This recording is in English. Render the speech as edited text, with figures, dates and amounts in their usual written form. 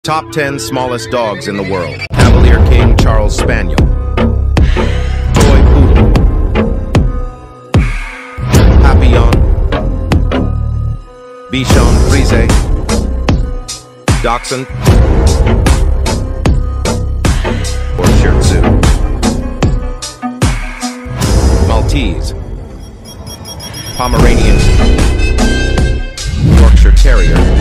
Top 10 smallest dogs in the world. Cavalier King Charles Spaniel. Toy Poodle. Papillon. Bichon Frise. Daschund. Or Shih Tzu. Maltese. Pomeranian. Yorkshire Terrier.